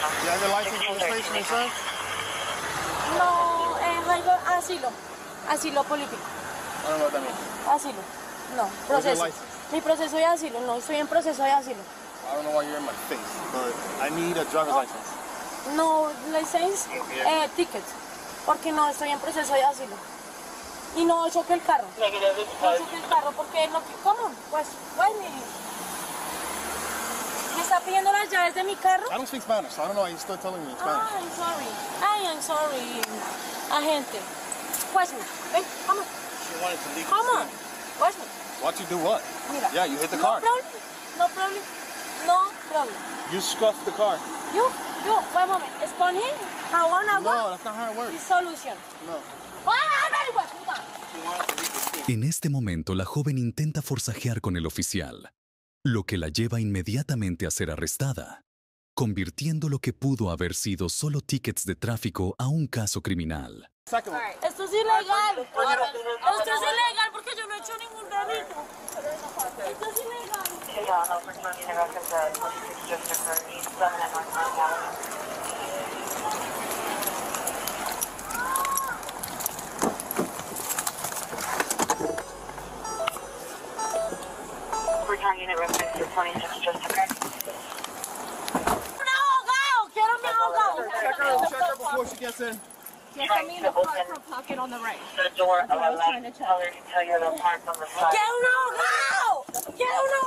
You have your license, registration, insurance? No, algo asilo. Asilo político. I don't know what that means. Asilo. No, Where's your proceso. license? Mi proceso de asilo. No, estoy en proceso de asilo. I don't know why you're in my face, but I need a driver's license. No license, ticket. Porque no estoy en proceso de asilo. Y no choque el carro. No choque el carro porque no... ¿Cómo? Pues, bueno. ¿Me está pidiendo las llaves de mi carro? I don't speak Spanish, so I don't know why you're still telling me in Spanish. I'm sorry. I am sorry, agente. Pues, ven, come on. She wanted to leave. Come on. Pues, Watch you do what? mira. Yeah, you hit the No car. problem. No problem. No problem. You scuffed the car. You, wait a moment. Esponje, jabón, agua. No, that's not how it Y works. solución. No. ¡Ah, very well, puta! She wanted to leave the school. En este momento, la joven intenta forcejear con el oficial, lo que la lleva inmediatamente a ser arrestada, convirtiendo lo que pudo haber sido solo tickets de tráfico a un caso criminal. Second one. Esto es ilegal. Esto es ilegal porque yo no he hecho ningún delito. Esto es ilegal. Unit reference to 26 just occurred. ¡Un abogado! ¡Quiero mi abogado! Check her before she gets in. Trying to open pocket on the right. the door of a left color to tell you the park on the side. ¡Quiero un abogado! ¡Quiero un